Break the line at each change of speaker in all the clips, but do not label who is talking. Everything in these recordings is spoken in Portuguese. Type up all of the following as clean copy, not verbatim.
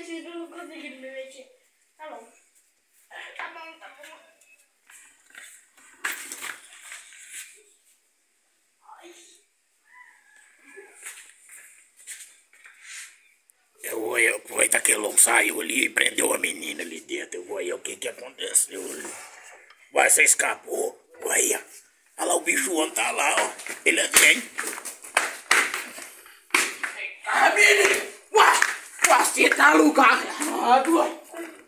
metido, não conseguindo me mexer. Tá bom. Tá bom, tá bom.
Eu vou aproveitar que ele saiu ali e prendeu a menina ali dentro. Eu vou aí o que que aconteceu ali. Vai, você escapou. Olha lá o bicho homem tá lá, ó. Ele vem. Ah, menino! Você tá no lugar errado, ó.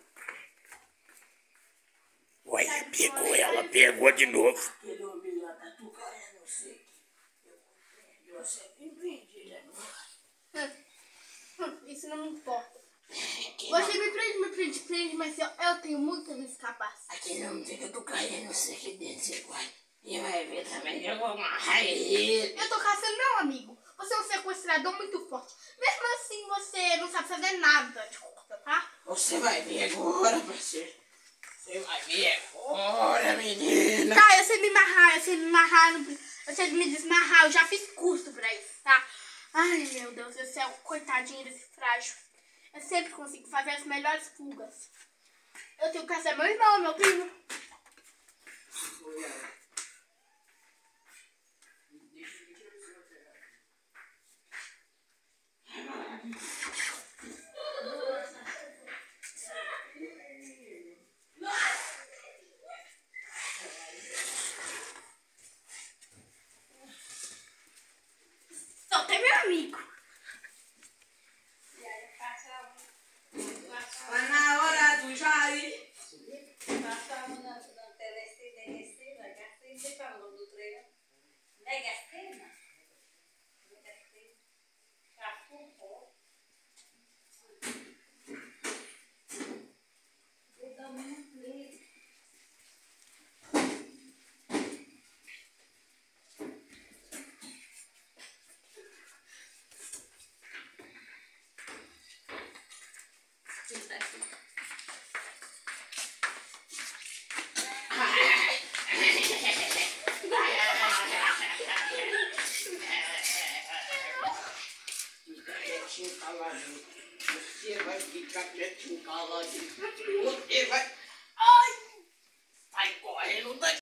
Olha, pegou ela, pegou de novo.
Aquele homem lá tá tucando, não sei. Eu sempre entendi, né?
Isso não me importa. Você me prende, mas eu tenho muito a me escapar.
Aquele homem fica tucando, não sei que dentro você vai. E vai ver também que eu vou amarrar ele.
Eu tô caçando meu amigo. Você é um sequestrador muito forte. Mesmo assim, você não sabe fazer nada de conta, tá?
Você vai ver agora, parceiro. Você vai ver agora, menina.
Tá, eu sei me amarrar, eu sei me desmarrar. Eu já fiz curso pra isso, tá? Ai, meu Deus do céu, coitadinho desse frágil. Eu sempre consigo fazer as melhores fugas. Eu tenho que caçar meu irmão, meu primo. Soltei meu amigo.
Tá na hora do Jair. Você vai ficar quietinho, caladinho. Você vai...